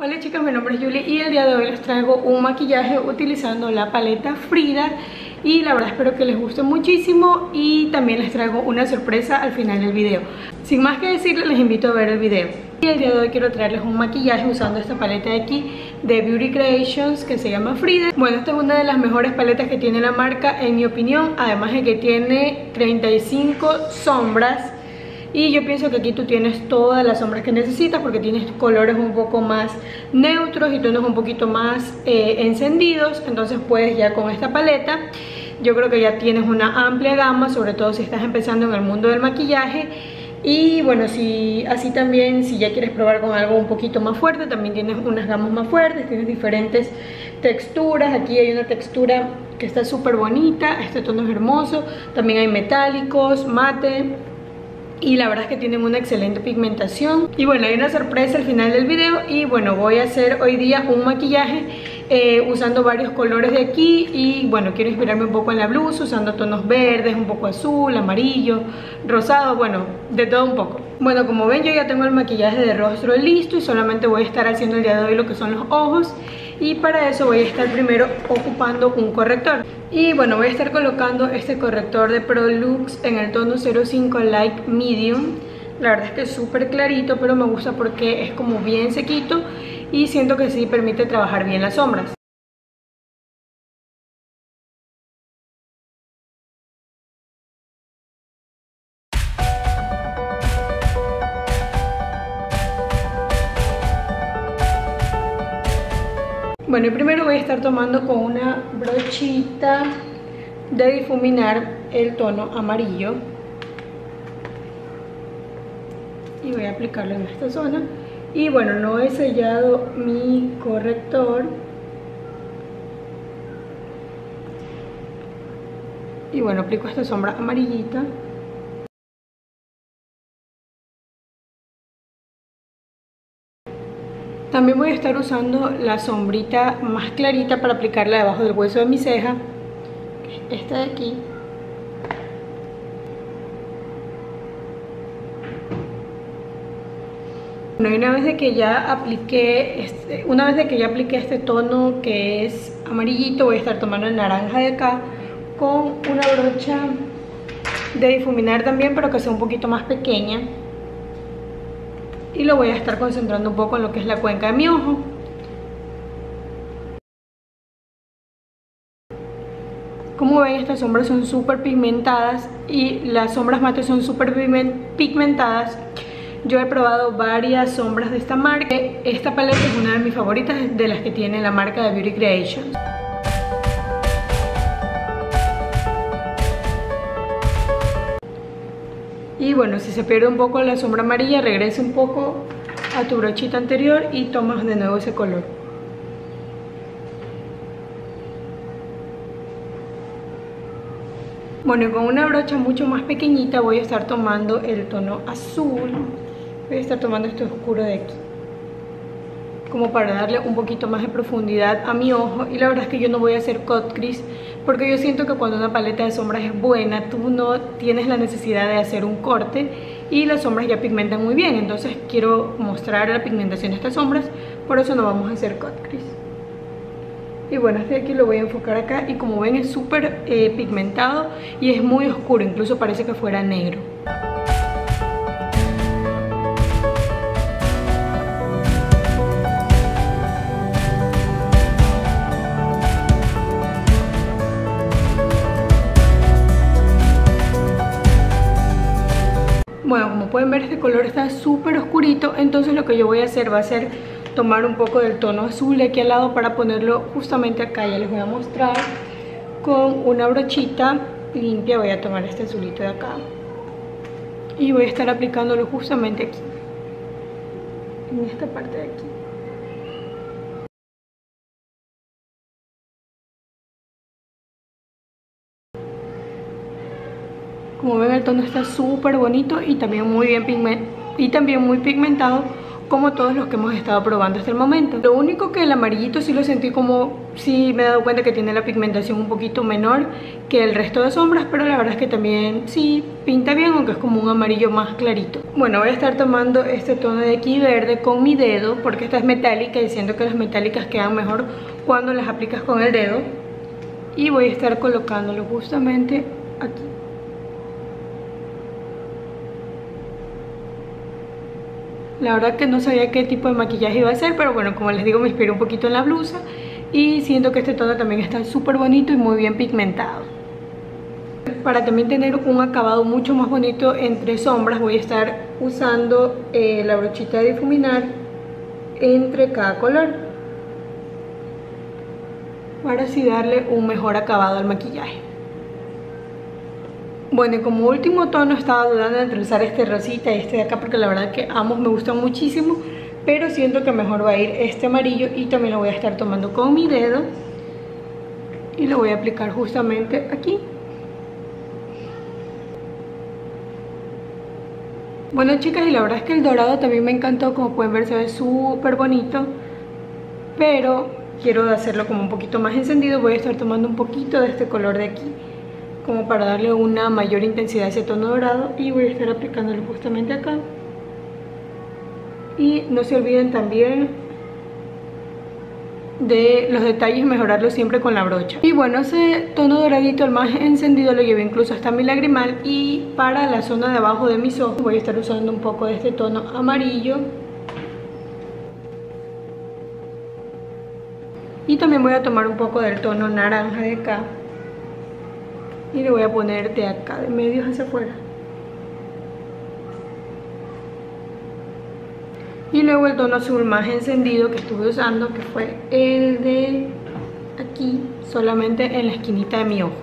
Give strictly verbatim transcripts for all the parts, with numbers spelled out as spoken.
Hola chicas, mi nombre es Julie y el día de hoy les traigo un maquillaje utilizando la paleta Frida y la verdad espero que les guste muchísimo y también les traigo una sorpresa al final del video. Sin más que decirles, les invito a ver el video. Y el día de hoy quiero traerles un maquillaje usando esta paleta de aquí de Beauty Creations que se llama Frida. Bueno, esta es una de las mejores paletas que tiene la marca en mi opinión, además de que tiene treinta y cinco sombras. Y yo pienso que aquí tú tienes todas las sombras que necesitas porque tienes colores un poco más neutros y tonos un poquito más eh, encendidos. Entonces puedes ya con esta paleta, yo creo que ya tienes una amplia gama, sobre todo si estás empezando en el mundo del maquillaje. Y bueno, si así también, si ya quieres probar con algo un poquito más fuerte, también tienes unas gamas más fuertes, tienes diferentes texturas. Aquí hay una textura que está súper bonita, este tono es hermoso. También hay metálicos, mate. Y la verdad es que tienen una excelente pigmentación. Y bueno, hay una sorpresa al final del video. Y bueno, voy a hacer hoy día un maquillaje eh, usando varios colores de aquí. Y bueno, quiero inspirarme un poco en la blusa, usando tonos verdes, un poco azul, amarillo, rosado, bueno, de todo un poco. Bueno, como ven, yo ya tengo el maquillaje de rostro listo y solamente voy a estar haciendo el día de hoy lo que son los ojos. Y para eso voy a estar primero ocupando un corrector. Y bueno, voy a estar colocando este corrector de Prolux en el tono cero cinco Light Medium. La verdad es que es súper clarito, pero me gusta porque es como bien sequito y siento que sí permite trabajar bien las sombras. Bueno, y primero voy a estar tomando con una brochita de difuminar el tono amarillo y voy a aplicarlo en esta zona. Y bueno, no he sellado mi corrector y bueno, aplico esta sombra amarillita. También voy a estar usando la sombrita más clarita para aplicarla debajo del hueso de mi ceja, esta de aquí. Bueno, y una vez de que ya apliqué este, una vez de que ya apliqué este tono que es amarillito, voy a estar tomando el naranja de acá con una brocha de difuminar también, pero que sea un poquito más pequeña. Y lo voy a estar concentrando un poco en lo que es la cuenca de mi ojo. Como ven, estas sombras son súper pigmentadas y las sombras mate son súper pigmentadas. Yo he probado varias sombras de esta marca. Esta paleta es una de mis favoritas, de las que tiene la marca de Beauty Creations. Y bueno, si se pierde un poco la sombra amarilla, regresa un poco a tu brochita anterior y tomas de nuevo ese color. Bueno, y con una brocha mucho más pequeñita voy a estar tomando el tono azul. Voy a estar tomando este oscuro de aquí, como para darle un poquito más de profundidad a mi ojo. Y la verdad es que yo no voy a hacer cut crease porque yo siento que cuando una paleta de sombras es buena, tú no tienes la necesidad de hacer un corte y las sombras ya pigmentan muy bien. Entonces quiero mostrar la pigmentación de estas sombras, por eso no vamos a hacer cut crease. Y bueno, este de aquí lo voy a enfocar acá y como ven es súper eh, pigmentado y es muy oscuro, incluso parece que fuera negro. Bueno, como pueden ver, este color está súper oscurito, entonces lo que yo voy a hacer va a ser tomar un poco del tono azul de aquí al lado para ponerlo justamente acá. Ya les voy a mostrar con una brochita limpia. Voy a tomar este azulito de acá y voy a estar aplicándolo justamente aquí, en esta parte de aquí. Como ven, el tono está súper bonito y también muy bien pigment y también muy pigmentado, como todos los que hemos estado probando hasta el momento. Lo único que el amarillito sí lo sentí como, sí me he dado cuenta que tiene la pigmentación un poquito menor que el resto de sombras, pero la verdad es que también sí pinta bien, aunque es como un amarillo más clarito. Bueno, voy a estar tomando este tono de aquí verde con mi dedo, porque esta es metálica y siento que las metálicas quedan mejor cuando las aplicas con el dedo. Y voy a estar colocándolo justamente aquí. La verdad que no sabía qué tipo de maquillaje iba a hacer, pero bueno, como les digo, me inspiré un poquito en la blusa y siento que este tono también está súper bonito y muy bien pigmentado. Para también tener un acabado mucho más bonito entre sombras, voy a estar usando eh, la brochita de difuminar entre cada color para así darle un mejor acabado al maquillaje. Bueno, y como último tono estaba dudando entre usar este rosita y este de acá, porque la verdad que ambos me gustan muchísimo, pero siento que mejor va a ir este amarillo y también lo voy a estar tomando con mi dedo y lo voy a aplicar justamente aquí. Bueno, chicas, y la verdad es que el dorado también me encantó, como pueden ver se ve súper bonito, pero quiero hacerlo como un poquito más encendido. Voy a estar tomando un poquito de este color de aquí, como para darle una mayor intensidad a ese tono dorado, y voy a estar aplicándolo justamente acá. Y no se olviden también de los detalles, mejorarlo siempre con la brocha. Y bueno, ese tono doradito, el más encendido, lo llevé incluso hasta mi lagrimal. Y para la zona de abajo de mis ojos voy a estar usando un poco de este tono amarillo. Y también voy a tomar un poco del tono naranja de acá y le voy a poner de acá, de medios hacia afuera. Y luego el tono azul más encendido que estuve usando, que fue el de aquí, solamente en la esquinita de mi ojo.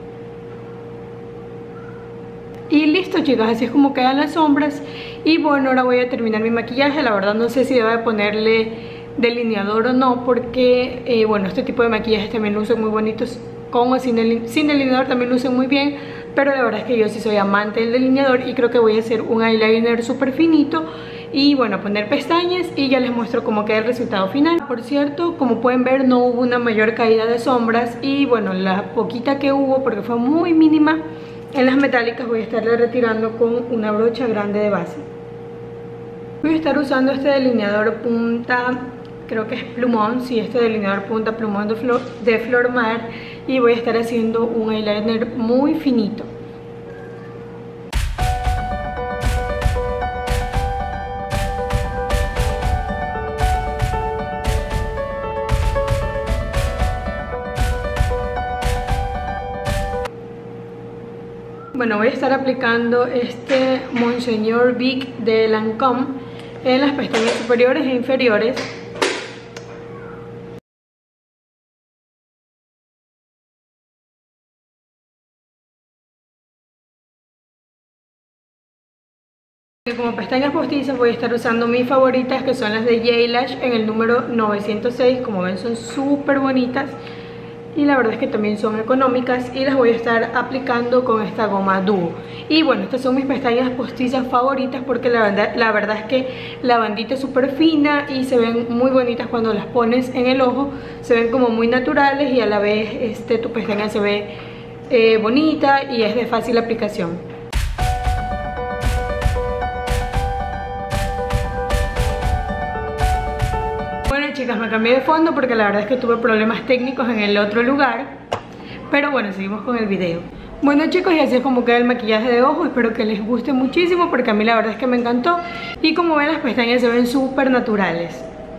Y listo, chicas, así es como quedan las sombras. Y bueno, ahora voy a terminar mi maquillaje. La verdad no sé si debo ponerle delineador o no, porque eh, bueno, este tipo de maquillajes también lucen muy bonitos con o sin, el, sin delineador, también lucen muy bien. Pero la verdad es que yo sí soy amante del delineador y creo que voy a hacer un eyeliner súper finito y bueno, poner pestañas y ya les muestro cómo queda el resultado final. Por cierto, como pueden ver, no hubo una mayor caída de sombras y bueno, la poquita que hubo, porque fue muy mínima, en las metálicas voy a estarle retirando con una brocha grande de base. Voy a estar usando este delineador punta, creo que es plumón, sí, este delineador punta plumón de Flor, de Flor Mar, y voy a estar haciendo un eyeliner muy finito. Bueno, voy a estar aplicando este Monseigneur Big de Lancôme en las pestañas superiores e inferiores. Como pestañas postizas voy a estar usando mis favoritas, que son las de J-Lash en el número novecientos seis. Como ven, son súper bonitas y la verdad es que también son económicas, y las voy a estar aplicando con esta goma Duo. Y bueno, estas son mis pestañas postizas favoritas porque la verdad, la verdad es que la bandita es súper fina y se ven muy bonitas cuando las pones en el ojo. Se ven como muy naturales y a la vez este, tu pestaña se ve eh, bonita y es de fácil aplicación. Chicas, me cambié de fondo porque la verdad es que tuve problemas técnicos en el otro lugar, pero bueno, seguimos con el video. Bueno, chicos, y así es como queda el maquillaje de ojo. Espero que les guste muchísimo porque a mí la verdad es que me encantó, y como ven, las pestañas se ven súper naturales.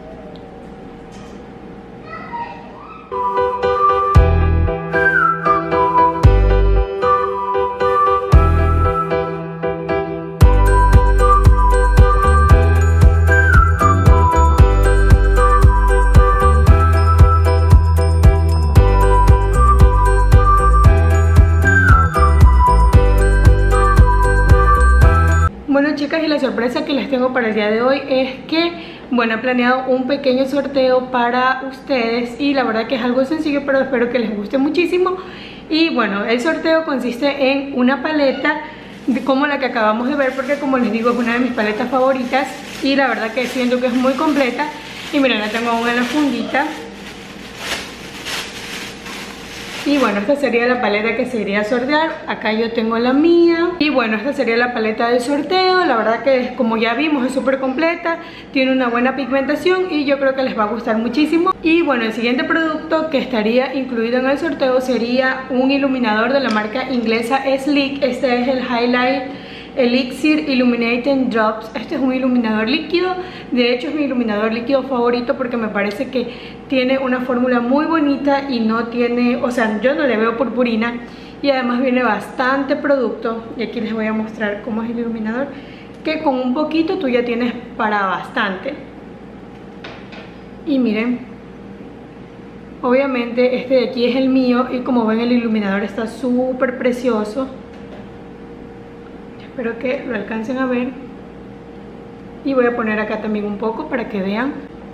Chicas, y la sorpresa que les tengo para el día de hoy es que, bueno, he planeado un pequeño sorteo para ustedes y la verdad que es algo sencillo, pero espero que les guste muchísimo. Y bueno, el sorteo consiste en una paleta como la que acabamos de ver, porque como les digo es una de mis paletas favoritas y la verdad que siento que es muy completa. Y miren, la tengo aún en la fundita. Y bueno, esta sería la paleta que se iría a sortear. Acá yo tengo la mía. Y bueno, esta sería la paleta del sorteo. La verdad que como ya vimos es súper completa. Tiene una buena pigmentación y yo creo que les va a gustar muchísimo. Y bueno, el siguiente producto que estaría incluido en el sorteo sería un iluminador de la marca inglesa Sleek. Este es el Highlight Elixir Illuminating Drops. Este es un iluminador líquido. De hecho es mi iluminador líquido favorito porque me parece que tiene una fórmula muy bonita y no tiene, o sea, yo no le veo purpurina. Y además viene bastante producto. Y aquí les voy a mostrar cómo es el iluminador, que con un poquito tú ya tienes para bastante. Y miren, obviamente este de aquí es el mío y como ven el iluminador está súper precioso. Espero que lo alcancen a ver. Y voy a poner acá también un poco para que vean.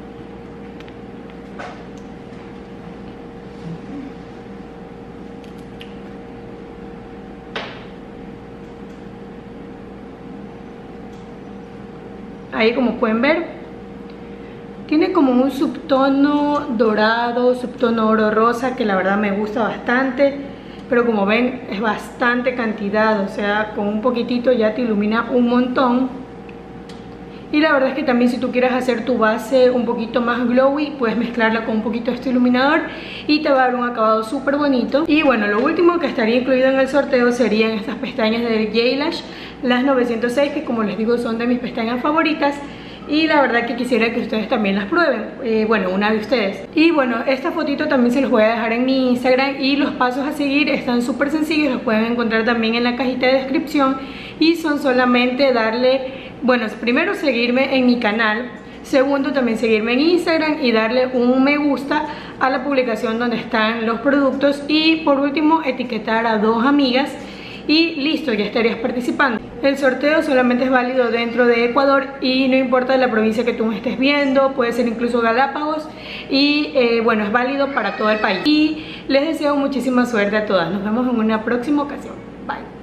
Ahí como pueden ver, tiene como un subtono dorado, subtono oro rosa, que la verdad me gusta bastante. Pero como ven es bastante cantidad, o sea, con un poquitito ya te ilumina un montón. Y la verdad es que también si tú quieres hacer tu base un poquito más glowy, puedes mezclarla con un poquito de este iluminador y te va a dar un acabado súper bonito. Y bueno, lo último que estaría incluido en el sorteo serían estas pestañas de J-Lash, las novecientos seis, que como les digo son de mis pestañas favoritas. Y la verdad que quisiera que ustedes también las prueben, eh, bueno, una de ustedes. Y bueno, esta fotito también se los voy a dejar en mi Instagram. Y los pasos a seguir están súper sencillos, los pueden encontrar también en la cajita de descripción. Y son solamente darle, bueno, primero seguirme en mi canal. Segundo, también seguirme en Instagram y darle un me gusta a la publicación donde están los productos. Y por último, etiquetar a dos amigas. Y listo, ya estarías participando. El sorteo solamente es válido dentro de Ecuador y no importa la provincia que tú me estés viendo, puede ser incluso Galápagos. Y eh, bueno, es válido para todo el país. Y les deseo muchísima suerte a todas. Nos vemos en una próxima ocasión. Bye.